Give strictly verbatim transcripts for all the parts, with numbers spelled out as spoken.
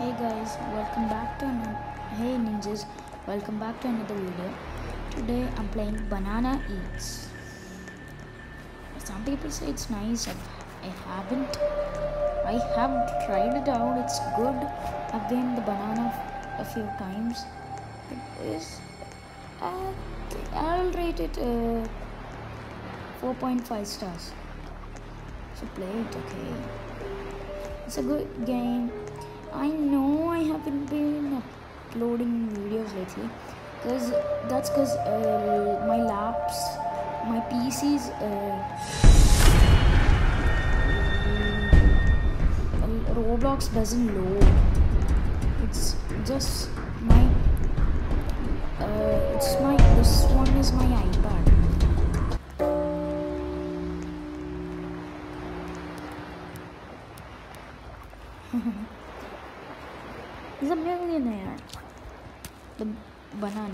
Hey guys, welcome back to another. Hey ninjas, welcome back to another video. Today I'm playing Banana Eats. Some people say it's nice. I've, I haven't. I have tried it out. It's good. I've gained the banana a few times. It is. Uh, I'll rate it uh, four point five stars. So play it, okay? It's a good game. I know I haven't been uploading videos lately because that's because uh, my laps, my P C's uh, Roblox doesn't load. It's just my uh, it's my this one is my iPad. He's a millionaire. The banana.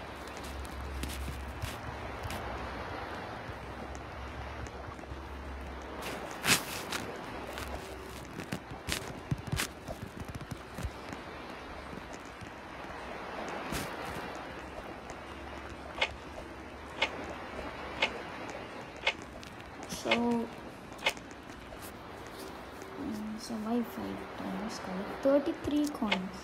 So, um, survive five times, collect thirty-three coins.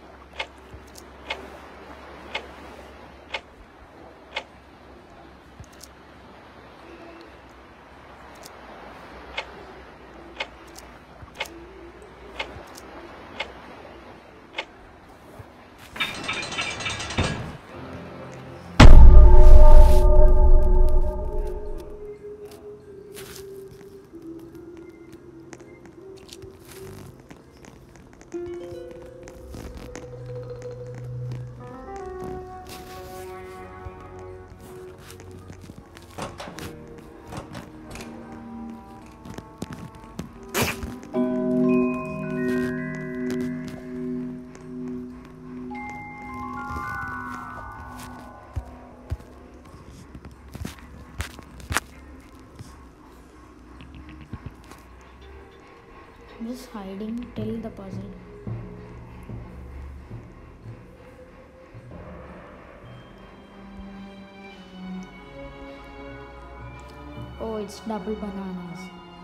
I'm just hiding till the puzzle. Oh, it's double bananas.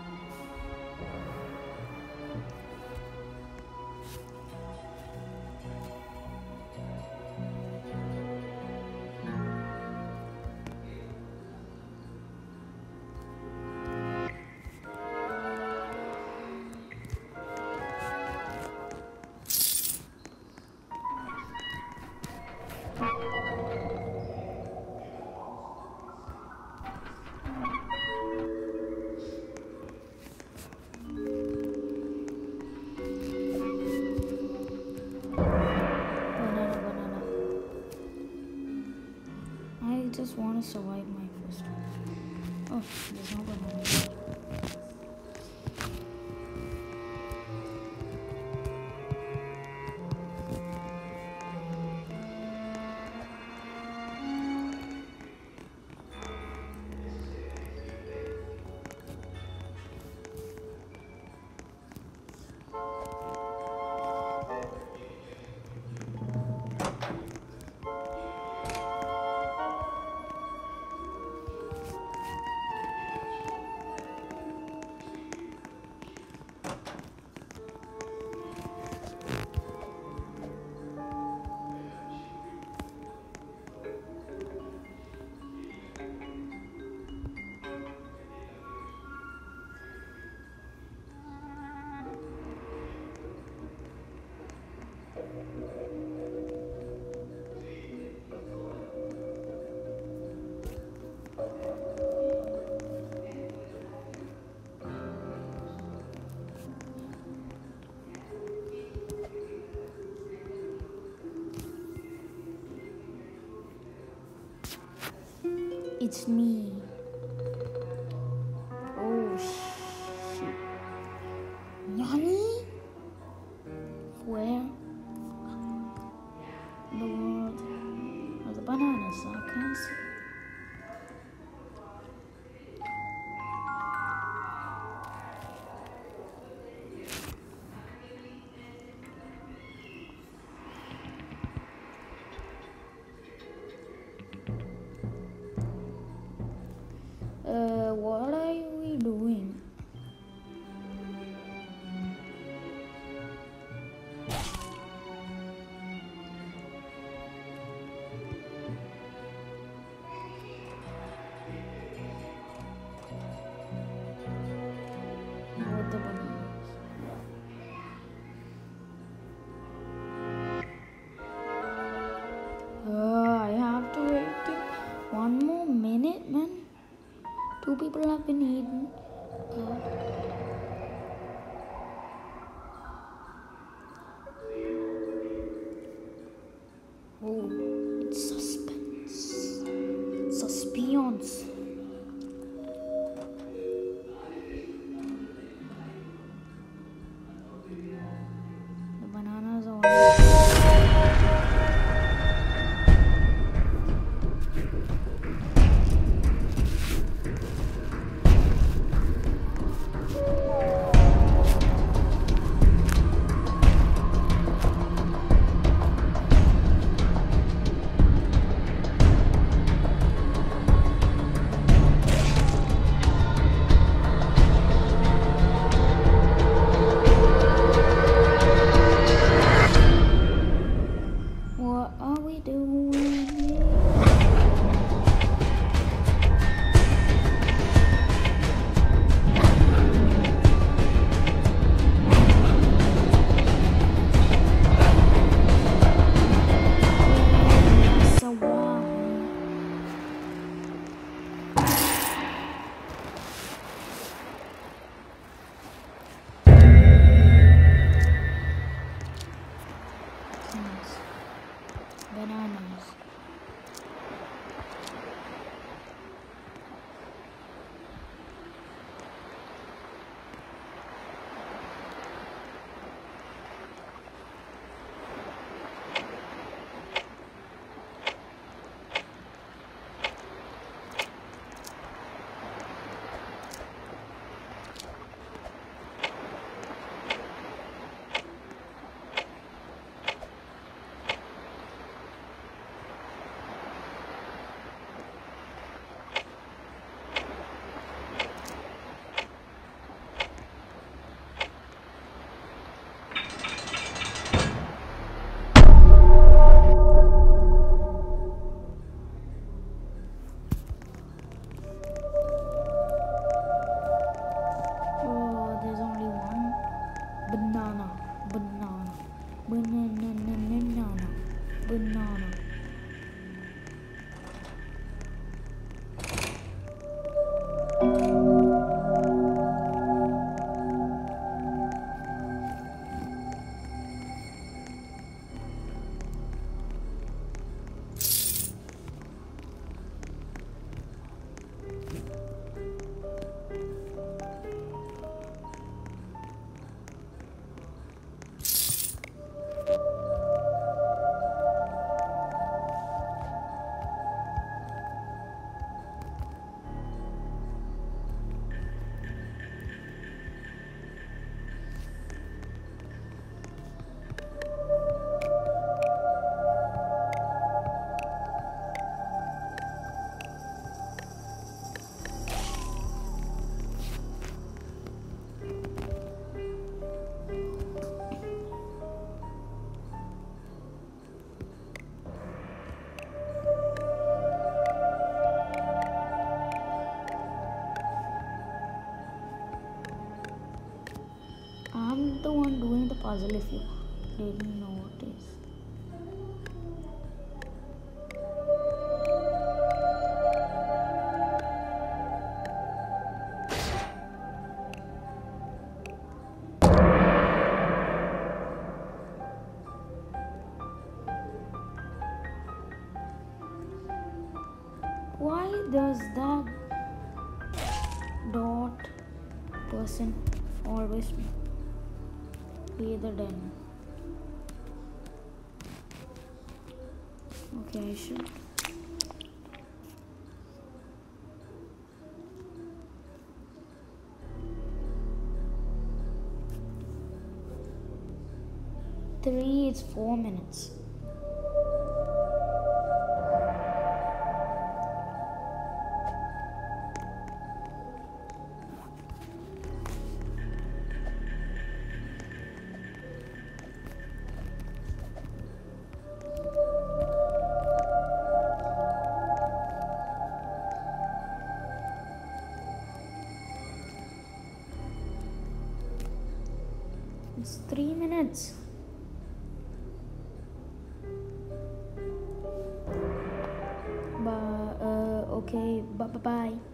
I just want to survive my first one. Oh, there's no banana. It's me. Oh shit. Nani? Where? The world are the bananas? I can't see. The bananas are all What are we doing here? So wow. Nice. Bananas. Oh, there's only one banana, banana, banana, banana, banana. I'm the one doing the puzzle if you didn't notice. Why does that dot person always be the den? Okay, I should. Three, it's four minutes. It's three minutes. But uh, okay. Bye bye bye.